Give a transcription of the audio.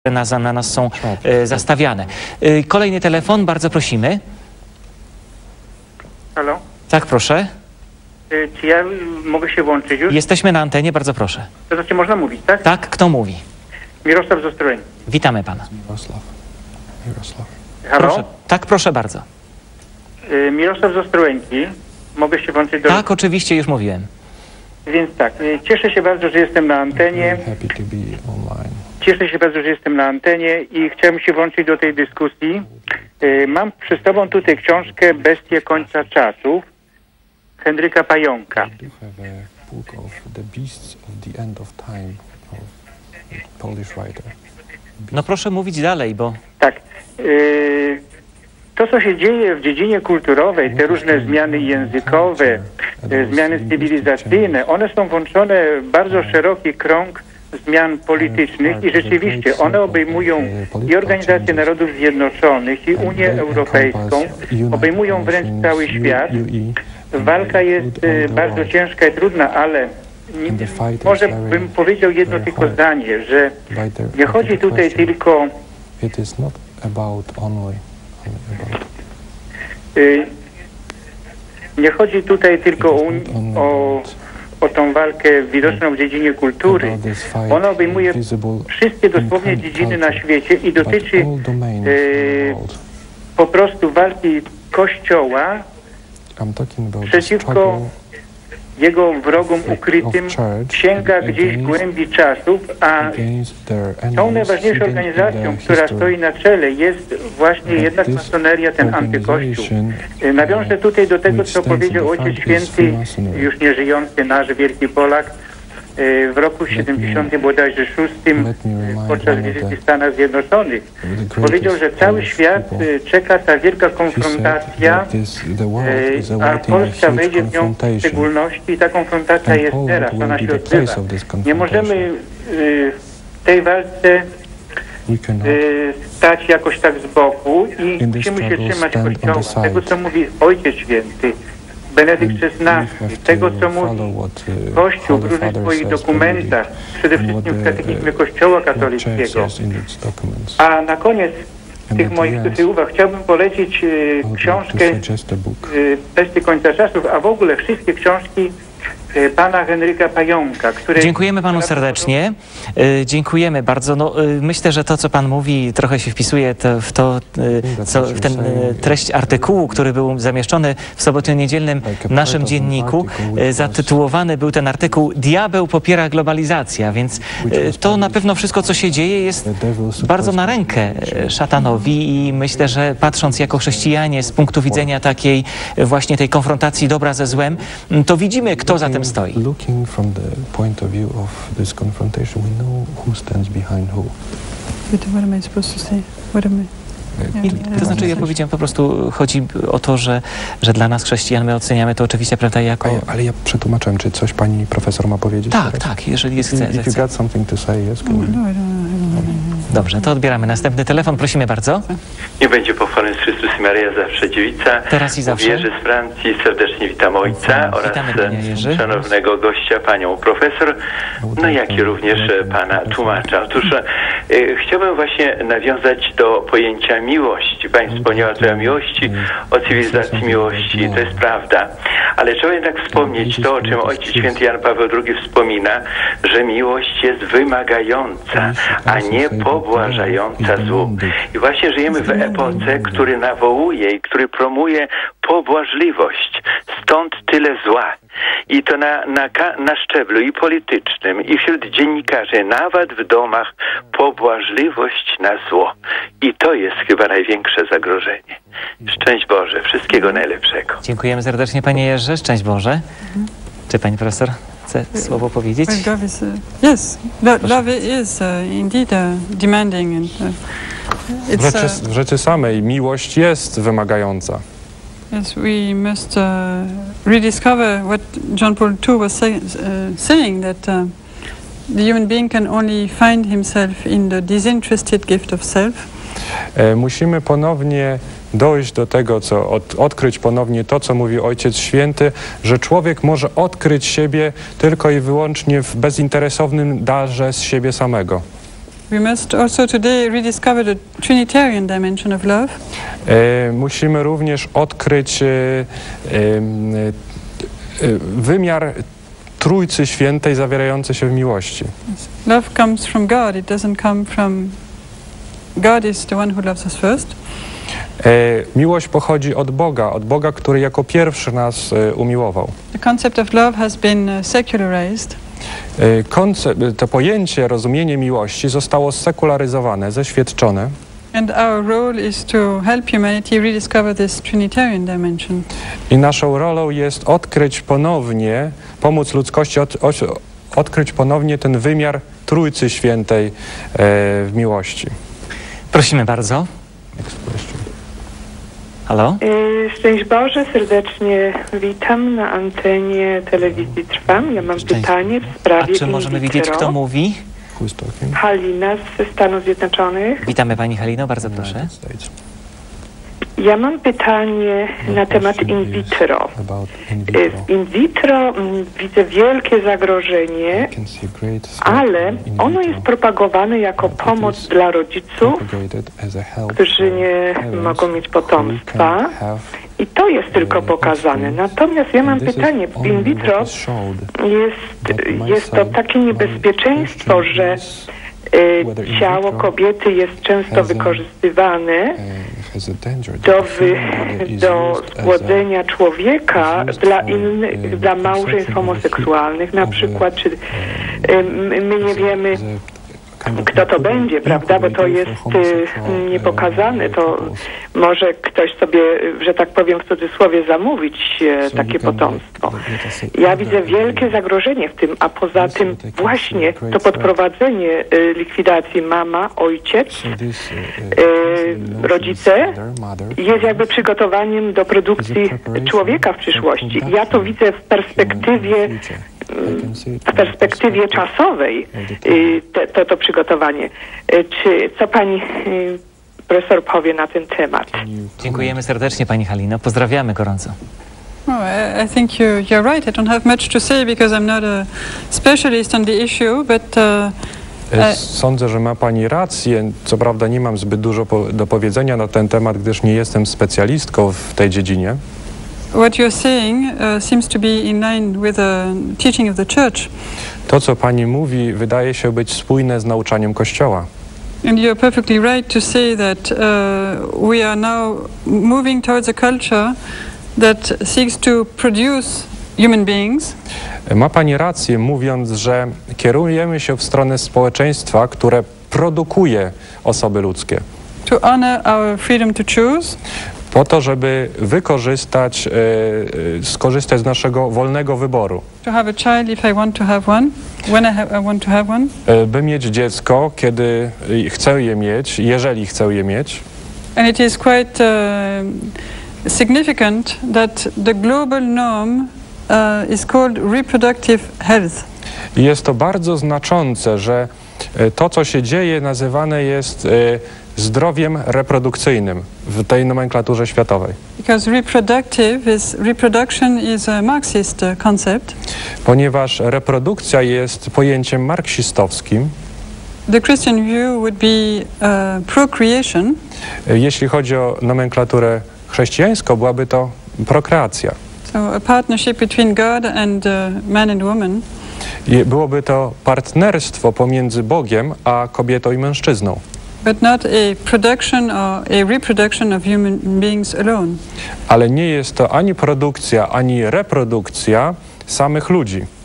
na nas są zastawiane. Kolejny telefon, bardzo prosimy. Halo? Tak, proszę. Czy ja mogę się włączyć już? Jesteśmy na antenie, bardzo proszę. To znaczy można mówić, tak? Tak, kto mówi? Mirosław z Ostrołęki. Witamy pana. Mirosław. Halo? Proszę. Tak, proszę bardzo. Mirosław z Ostrołęki. Mogę się włączyć do... Tak, oczywiście, już mówiłem. Więc tak, cieszę się bardzo, że jestem na antenie. Happy to be online. Cieszę się bardzo, że jestem na antenie i chciałem się włączyć do tej dyskusji. Mam przed sobą tutaj książkę Bestie końca czasów Henryka Pająka. I do have a book of the beasts of the end of time of a Polish writer. No proszę mówić dalej, bo... Tak. To, co się dzieje w dziedzinie kulturowej, te różne zmiany językowe, zmiany cywilizacyjne, one są włączone w bardzo szeroki krąg zmian politycznych i rzeczywiście one obejmują i Organizację Narodów Zjednoczonych, i Unię Europejską, obejmują wręcz cały świat. Walka jest bardzo ciężka i trudna, ale może bym powiedział jedno tylko zdanie, że nie chodzi tutaj tylko nie chodzi tutaj tylko o tą walkę widoczną w dziedzinie kultury. Ona obejmuje wszystkie dosłownie dziedziny na świecie i dotyczy po prostu walki Kościoła przeciwko jego wrogom ukrytym, sięga gdzieś w głębi czasów, a tą najważniejszą organizacją, która stoi na czele, jest właśnie jednak masoneria, ten antykościół. Nawiążę tutaj do tego, co powiedział Ojciec Święty, już nieżyjący nasz wielki Polak, w roku 70 bodajże 6 podczas wizyty w Stanach Zjednoczonych. Powiedział, że cały świat czeka ta wielka konfrontacja, a Polska wejdzie w nią w szczególności i ta konfrontacja jest teraz, ona się odbywa. Nie możemy w tej walce stać jakoś tak z boku i musimy się trzymać Kościoła. Tego, co mówi Ojciec Święty, Benedykt XVI, tego, co mówi Kościół w różnych swoich dokumentach, przede wszystkim w katechizmie Kościoła katolickiego. A na koniec tych moich tutaj uwag chciałbym polecić książkę Bestie końca czasów, a w ogóle wszystkie książki pana Henryka Pająka, które... Dziękujemy panu serdecznie. Dziękujemy bardzo. No, myślę, że to, co pan mówi, trochę się wpisuje w ten treść artykułu, który był zamieszczony w sobotnio-niedzielnym naszym dzienniku. Zatytułowany był ten artykuł "Diabeł popiera globalizację", a więc to na pewno wszystko, co się dzieje, jest bardzo na rękę szatanowi i myślę, że patrząc jako chrześcijanie z punktu widzenia takiej właśnie tej konfrontacji dobra ze złem, to widzimy, kto za tym stoi. Looking from the point of view of this confrontation, we know who stands behind who. What am I supposed to say? What am I? To znaczy, ja powiedziałem, po prostu chodzi o to, że dla nas chrześcijan my oceniamy to oczywiście, prawda, jako... Ale ja przetłumaczyłem, czy coś pani profesor ma powiedzieć? Tak, tak, jeżeli chce. If you got something to say, yes, go ahead. Dobrze, to odbieramy naszny telefon, prosimy bardzo. Nie będzie pochwalony Chrystus i Maryja, zawsze dziewica. Teraz i zawsze. Jerzy z Francji, serdecznie witam ojca oraz szanownego gościa, panią profesor, no jak i również pana tłumacza. Otóż chciałbym właśnie nawiązać do pojęcia miłości. Pani wspomniała tutaj o miłości, o cywilizacji miłości, to jest prawda. Ale trzeba jednak wspomnieć to, o czym Ojciec Święty Jan Paweł II wspomina, że miłość jest wymagająca, a nie pobłażająca złu. I właśnie żyjemy w epoce, który nawołuje i który promuje pobłażliwość. Stąd tyle zła. I to na szczeblu i politycznym, i wśród dziennikarzy, nawet w domach, pobłażliwość na zło. I to jest chyba największe zagrożenie. Szczęść Boże, wszystkiego najlepszego. Dziękujemy serdecznie, panie Jerzy. Szczęść Boże. Czy pani profesor chce słowo powiedzieć? Well, love is, yes, love is indeed demanding. And, w rzeczy samej miłość jest wymagająca. Yes, we must rediscover what John Paul II was saying, that the human being can only find himself in the disinterested gift of self. Musimy ponownie dojść do tego, odkryć ponownie to, co mówi Ojciec Święty, że człowiek może odkryć siebie tylko i wyłącznie w bezinteresownym darze z siebie samego. We must also today rediscover the Trinitarian dimension of love. Musimy również odkryć wymiar Trójcy Świętej zawierający się w miłości. Love comes from God. It doesn't come from God is the one who loves us first. Miłość pochodzi od Boga, który jako pierwszy nas umiłował. The concept of love has been secularized. To pojęcie, rozumienie miłości zostało sekularyzowane, zeświadczone. And our role is to help humanity rediscover this Trinitarian dimension. I naszą rolą jest odkryć ponownie, pomóc ludzkości odkryć ponownie ten wymiar Trójcy Świętej w miłości. Prosimy bardzo. Halo? Szczęść Boże, serdecznie witam na antenie telewizji Trwam. Ja mam pytanie w sprawie. A czy możemy wiedzieć, kto mówi? Halina z Stanów Zjednoczonych. Witamy Pani Halino, bardzo proszę. Ja mam pytanie na temat in vitro. W in vitro widzę wielkie zagrożenie, ale ono jest propagowane jako pomoc dla rodziców, którzy nie mogą mieć potomstwa. I to jest tylko pokazane. Natomiast ja mam pytanie, w in vitro jest to takie niebezpieczeństwo, że ciało kobiety jest często wykorzystywane do spłodzenia człowieka dla małżeństw homoseksualnych. Na przykład, czy my nie wiemy, kto to będzie, prawda, bo to jest niepokazane, to może ktoś sobie, że tak powiem w cudzysłowie, zamówić takie potomstwo. Ja widzę wielkie zagrożenie w tym, a poza tym właśnie to podprowadzenie likwidacji mama, ojciec, rodzice jest jakby przygotowaniem do produkcji człowieka w przyszłości. Ja to widzę w perspektywie czasowej to przygotowanie. Co pani profesor powie na ten temat? Dziękujemy serdecznie Pani Halino. Pozdrawiamy gorąco. I think you're right. I don't have much to say because I'm not a specialist on the issue, but sądzę, że ma Pani rację. Co prawda nie mam zbyt dużo do powiedzenia na ten temat, gdyż nie jestem specjalistką w tej dziedzinie. What you're saying seems to be in line with the teaching of the church. To, co Pani mówi, wydaje się być spójne z nauczaniem Kościoła. And you're perfectly right to say that we are now moving towards a culture that seeks to produce human beings. Ma Pani rację, mówiąc, że kierujemy się w stronę społeczeństwa, które produkuje osoby ludzkie. To honor our freedom to choose. Po to, żeby skorzystać z naszego wolnego wyboru. To have a child if I want to have one, when I want to have one. By mieć dziecko, kiedy chcę je mieć, jeżeli chcę je mieć. And it is quite significant that the global norm is called reproductive health. Jest to bardzo znaczące, że to, co się dzieje, nazywane jest zdrowiem reprodukcyjnym w tej nomenklaturze światowej. Because reproduction is a Marxist concept. Ponieważ reprodukcja jest pojęciem marksistowskim. The Christian view would be procreation. Jeśli chodzi o nomenklaturę chrześcijańską, byłaby to prokreacja. So a partnership between God and man and woman. Byłoby to partnerstwo pomiędzy Bogiem a kobietą i mężczyzną. But not a production or a reproduction of human beings alone. Ale nie jest to ani produkcja, ani reprodukcja samych ludzi.